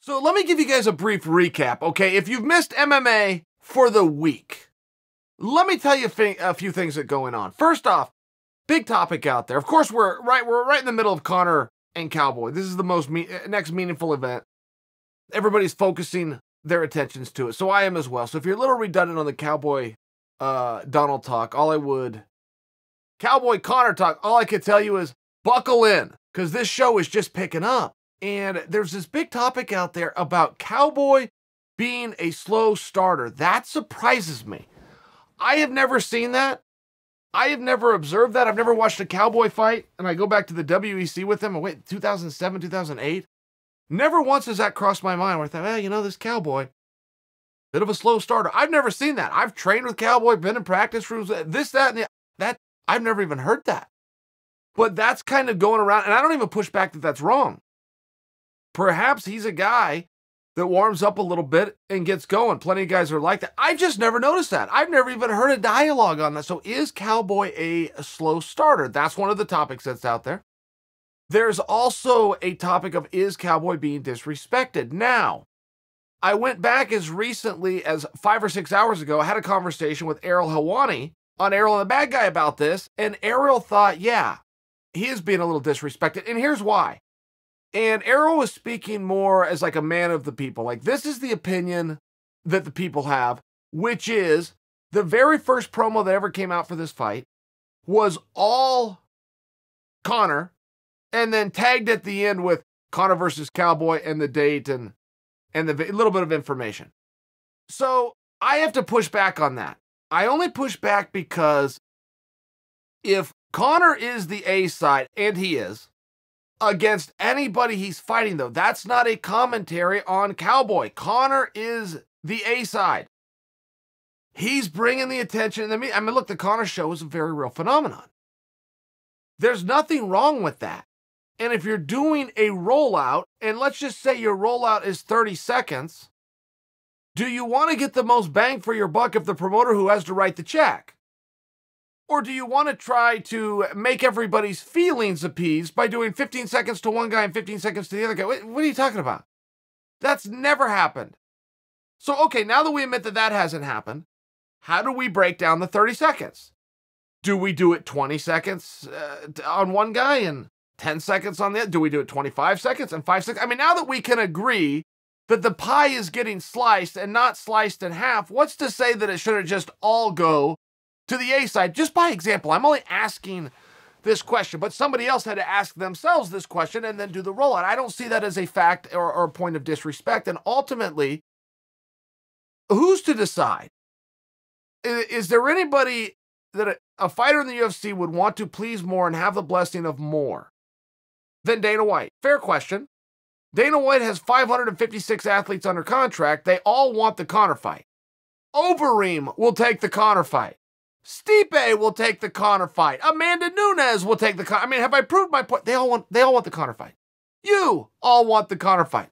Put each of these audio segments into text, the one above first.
So let me give you guys a brief recap, okay? If you've missed MMA for the week, let me tell you a few things that are going on. First off, big topic out there. Of course, we're right in the middle of Conor and Cowboy. This is the next meaningful event. Everybody's focusing their attentions to it. So I am as well. So if you're a little redundant on the Cowboy Donald talk, Cowboy Conor talk, all I could tell you is buckle in, because this show is just picking up. And there's this big topic out there about Cowboy being a slow starter. That surprises me. I have never seen that. I have never observed that. I've never watched a Cowboy fight, and I go back to the WEC with him. Wait, 2007, 2008. Never once has that crossed my mind where I thought, well, you know, this Cowboy, bit of a slow starter. I've never seen that. I've trained with Cowboy, been in practice rooms, this, that, and that. I've never even heard that. But that's kind of going around, and I don't even push back that that's wrong. Perhaps he's a guy that warms up a little bit and gets going. Plenty of guys are like that. I've just never noticed that. I've never even heard a dialogue on that. So is Cowboy a slow starter? That's one of the topics that's out there. There's also a topic of, is Cowboy being disrespected? Now, I went back as recently as 5 or 6 hours ago. I had a conversation with Ariel Helwani on Ariel and the Bad Guy about this, and Ariel thought, yeah, he is being a little disrespected, and here's why. And Ariel was speaking more as like a man of the people. Like, this is the opinion that the people have, which is the very first promo that ever came out for this fight was all Conor, and then tagged at the end with Conor versus Cowboy and the date and the little bit of information. So I have to push back on that. I only push back because if Conor is the A side, and he is, against anybody he's fighting, though, that's not a commentary on Cowboy. Conor is the A side. He's bringing the attention. I mean, look, the Conor show is a very real phenomenon. There's nothing wrong with that. And if you're doing a rollout, and let's just say your rollout is 30 seconds, do you want to get the most bang for your buck if the promoter who has to write the check? Or do you want to try to make everybody's feelings appeased by doing 15 seconds to one guy and 15 seconds to the other guy? What are you talking about? That's never happened. So, okay, now that we admit that that hasn't happened, how do we break down the 30 seconds? Do we do it 20 seconds on one guy and 10 seconds on the other? Do we do it 25 seconds and 5 seconds? I mean, now that we can agree that the pie is getting sliced and not sliced in half, what's to say that it shouldn't just all go to the A side? Just by example, I'm only asking this question, but somebody else had to ask themselves this question and then do the rollout. I don't see that as a fact or a point of disrespect. And ultimately, who's to decide? Is there anybody that a fighter in the UFC would want to please more and have the blessing of more than Dana White? Fair question. Dana White has 556 athletes under contract. They all want the Conor fight. Overeem will take the Conor fight. Stipe will take the Conor fight. Amanda Nunes will take the Conor. I mean, have I proved my point? They all want the Conor fight. You all want the Conor fight.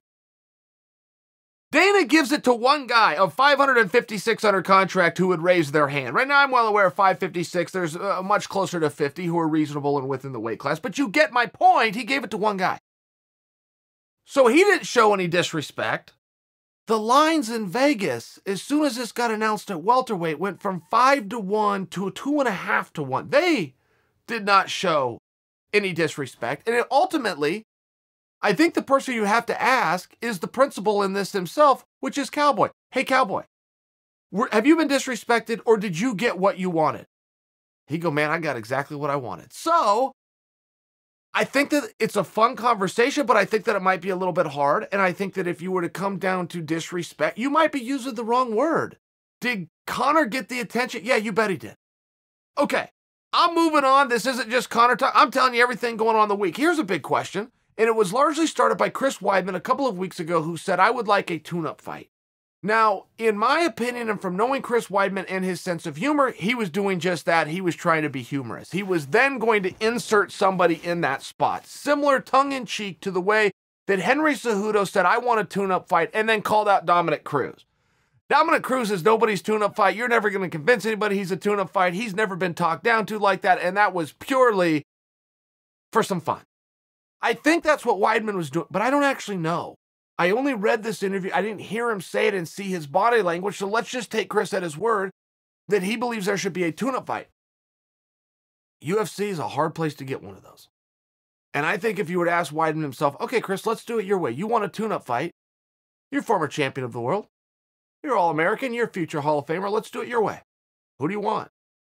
Dana gives it to one guy of 556 under contract who would raise their hand. Right now, I'm well aware of 556. There's much closer to 50 who are reasonable and within the weight class. But you get my point. He gave it to one guy. So he didn't show any disrespect. The lines in Vegas, as soon as this got announced at welterweight, went from 5-1 to 2.5 to 1. They did not show any disrespect. And ultimately, I think the person you have to ask is the principal in this himself, which is Cowboy. Hey, Cowboy, have you been disrespected or did you get what you wanted? He'd go, man, I got exactly what I wanted. So I think that it's a fun conversation, but I think that it might be a little bit hard. And I think that if you were to come down to disrespect, you might be using the wrong word. Did Conor get the attention? Yeah, you bet he did. Okay, I'm moving on. This isn't just Conor talk. I'm telling you everything going on the week. Here's a big question. And it was largely started by Chris Weidman a couple of weeks ago, who said, I would like a tune-up fight. Now, in my opinion, and from knowing Chris Weidman and his sense of humor, he was doing just that. He was trying to be humorous. He was then going to insert somebody in that spot, similar tongue-in-cheek to the way that Henry Cejudo said, I want a tune-up fight, and then called out Dominic Cruz. Dominic Cruz is nobody's tune-up fight. You're never going to convince anybody he's a tune-up fight. He's never been talked down to like that, and that was purely for some fun. I think that's what Weidman was doing, but I don't actually know. I only read this interview. I didn't hear him say it and see his body language. So let's just take Chris at his word that he believes there should be a tune-up fight. UFC is a hard place to get one of those. And I think if you were to ask Weidman himself, okay, Chris, let's do it your way. You want a tune-up fight. You're former champion of the world. You're All-American. You're a future Hall of Famer. Let's do it your way. Who do you want?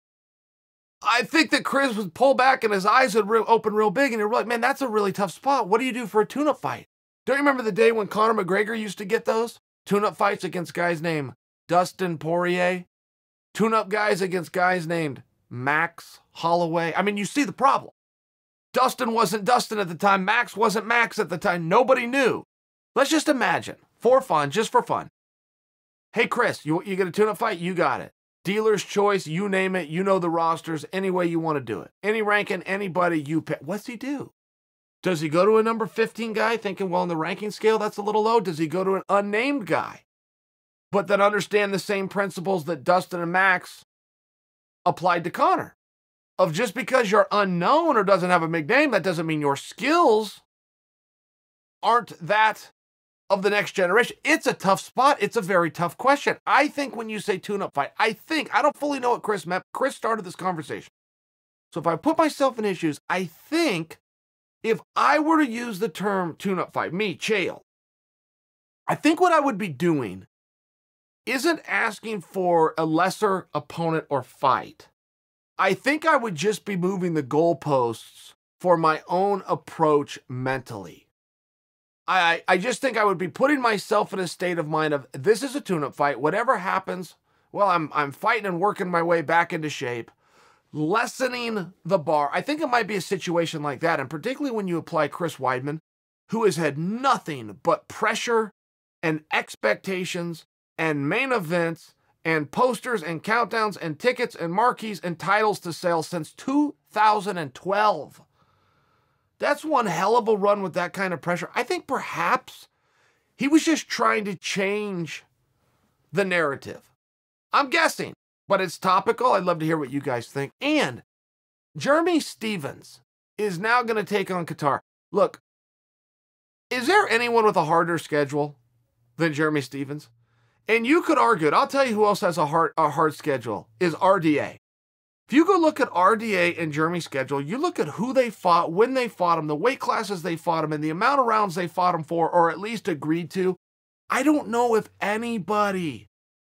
I think that Chris would pull back and his eyes would open real big and he'd be like, man, that's a really tough spot. What do you do for a tune-up fight? Don't you remember the day when Conor McGregor used to get those tune-up fights against guys named Dustin Poirier? Tune-up guys against guys named Max Holloway. I mean, you see the problem. Dustin wasn't Dustin at the time. Max wasn't Max at the time. Nobody knew. Let's just imagine, for fun, just for fun. Hey, Chris, you get a tune-up fight? You got it. Dealer's choice, you name it. You know the rosters, any way you want to do it. Any ranking, anybody you pick. What's he do? Does he go to a number 15 guy thinking, well, on the ranking scale, that's a little low? Does he go to an unnamed guy, but that understand the same principles that Dustin and Max applied to Conor? Of just because you're unknown or doesn't have a big name, that doesn't mean your skills aren't that of the next generation. It's a tough spot. It's a very tough question. I think when you say tune-up fight, I don't fully know what Chris meant. Chris started this conversation. So if I put myself in his shoes, I think if I were to use the term tune-up fight, me, Chael, I think what I would be doing isn't asking for a lesser opponent or fight. I think I would just be moving the goalposts for my own approach mentally. I just think I would be putting myself in a state of mind of, this is a tune-up fight. Whatever happens, well, I'm fighting and working my way back into shape, lessening the bar. I think it might be a situation like that, and particularly when you apply Chris Weidman, who has had nothing but pressure and expectations and main events and posters and countdowns and tickets and marquees and titles to sell since 2012. That's one hell of a run with that kind of pressure. I think perhaps he was just trying to change the narrative. I'm guessing, but it's topical. I'd love to hear what you guys think. And Jeremy Stephens is now going to take on Qatar. Look, is there anyone with a harder schedule than Jeremy Stephens? And you could argue it. I'll tell you who else has a hard schedule, is RDA. If you go look at RDA and Jeremy's schedule, you look at who they fought, when they fought him, the weight classes they fought him, and the amount of rounds they fought him for, or at least agreed to. I don't know if anybody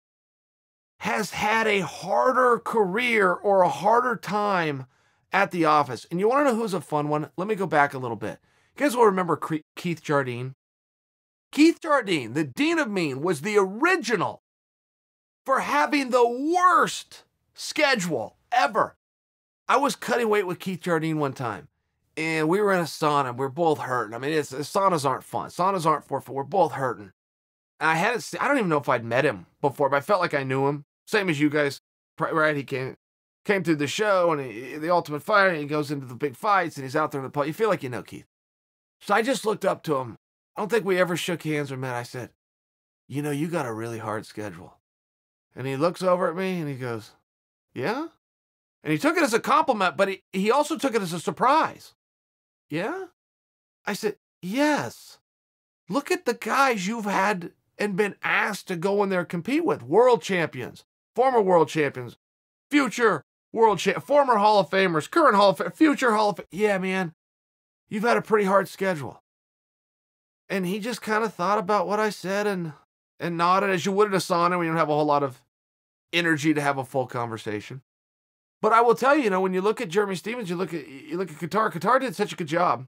has had a harder career or a harder time at the office. And you want to know who's a fun one? Let me go back a little bit. You guys will remember Keith Jardine? Keith Jardine, the Dean of Mean, was the original for having the worst schedule ever. I was cutting weight with Keith Jardine one time, and we were in a sauna. We're both hurting. I mean, saunas aren't fun. Saunas aren't for fun. We're both hurting. And I don't even know if I'd met him before, but I felt like I knew him. Same as you guys, right? He came to the show, and the Ultimate Fighter, and he goes into the big fights, and he's out there in the public. You feel like you know Keith. So I just looked up to him. I don't think we ever shook hands or met. I said, you know, you got a really hard schedule. And he looks over at me, and he goes, yeah? And he took it as a compliment, but he also took it as a surprise. Yeah? I said, yes. Look at the guys you've had and been asked to go in there and compete with. World champions, former world champions, future world champions, former Hall of Famers, current Hall of Famers, future Hall of Famers. Yeah, man, you've had a pretty hard schedule. And he just kind of thought about what I said and nodded, as you would in a sauna when you don't have a whole lot of energy to have a full conversation. But I will tell you, when you look at Jeremy Stephens, you look at Qatar. Qatar did such a good job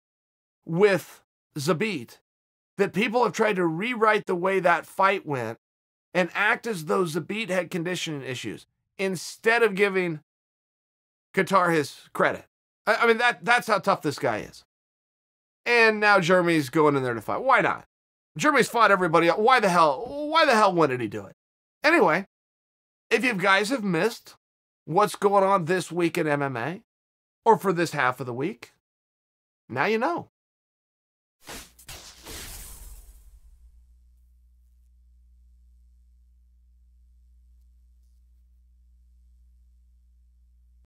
with Zabit that people have tried to rewrite the way that fight went and act as though Zabit had conditioning issues instead of giving Qatar his credit. I mean, that's how tough this guy is. And now Jeremy's going in there to fight. Why not? Jeremy's fought everybody else. Why the hell wouldn't he do it? Anyway, if you guys have missed what's going on this week in MMA, or for this half of the week, now you know.